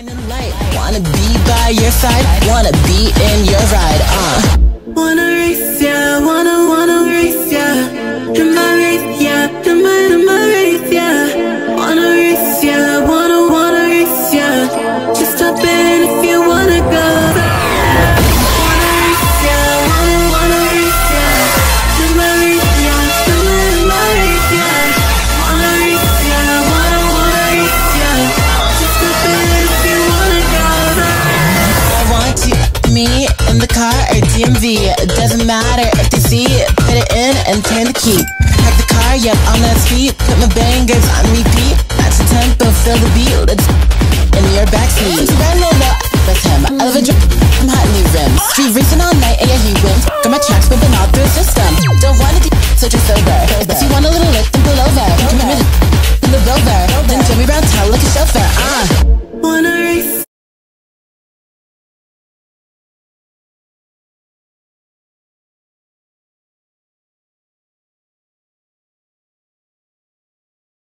Shining light, wanna be by your side, wanna be in your ride, Wanna race, yeah, wanna race, yeah. In my race, yeah, in my race, yeah. Wanna race, yeah, wanna race, yeah. Just hop in if you wanna go. Wanna race, yeah, wanna race, yeah. In my race, yeah, in my race, yeah. Wanna race, yeah, wanna race, yeah. Just hop in if you wanna go. I want you, me, in the car or DMV. It doesn't matter if they see it, put it in and turn the key. Park the car, yep, on that street. Put my bangers on repeat. Match the tempo, feel the beat. Let's in your backseat. Run over, that's him. I love a drip, I'm hot new rims. Street racing on